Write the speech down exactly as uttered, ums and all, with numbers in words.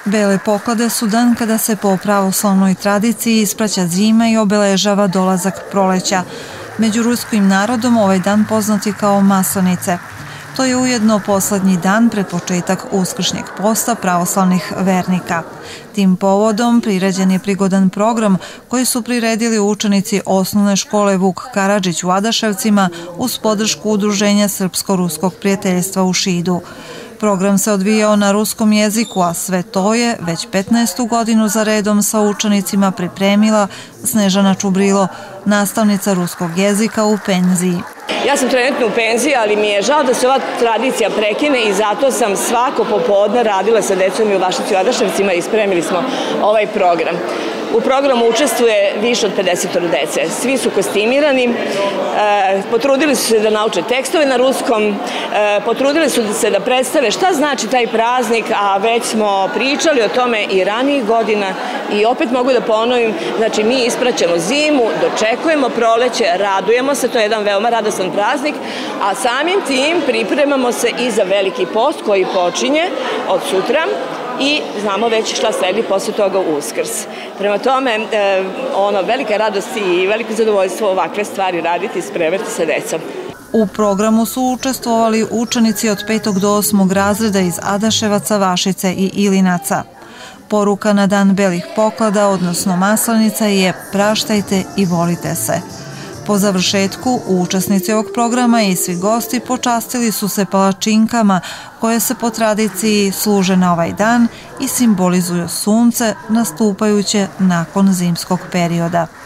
Bele poklade su dan kada se po pravoslavnoj tradiciji ispraća zima i obeležava dolazak proleća. Među ruskim narodom ovaj dan poznat je kao Maslenice. To je ujedno poslednji dan pred početak uskršnjeg posta pravoslavnih vernika. Tim povodom priređen je prigodan program koji su priredili učenici osnovne škole Vuk Karadžić u Adaševcima uz podršku Udruženja Srpsko-ruskog prijateljstva u Šidu. Program se odvijao na ruskom jeziku, a sve to je već petnaestu godinu za redom sa učenicima pripremila Snežana Čubrilo, nastavnica ruskog jezika u penziji. Ja sam trenutno u penziji, ali mi je žao da se ova tradicija prekine i zato sam svako popodne radila sa decom i u Vašici u Adaševcima i spremili smo ovaj program. U programu učestvuje više od pedeset dece. Svi su kostimirani, potrudili su se da nauče tekstove na ruskom, potrudili su se da predstave šta znači taj praznik, a već smo pričali o tome i ranijih godina i opet mogu da ponovim, znači mi ispraćamo zimu, dočekujemo proleće, radujemo se, to je jedan veoma radostan praznik, a samim tim pripremamo se i za veliki post koji počinje od sutra, i znamo već šta sledi posle toga Uskrs. Prema tome, ono, velika radost i veliko zadovoljstvo ovakve stvari raditi i spremati sa decom. U programu su učestvovali učenici od petog do osmog razreda iz Adaševaca, Vašice i Ilinaca. Poruka na dan belih poklada, odnosno Maslenica, je praštajte i volite se. Po završetku, učesnici ovog programa i svi gosti počastili su se palačinkama koje se po tradiciji služe na ovaj dan i simbolizuju sunce nastupajuće nakon zimskog perioda.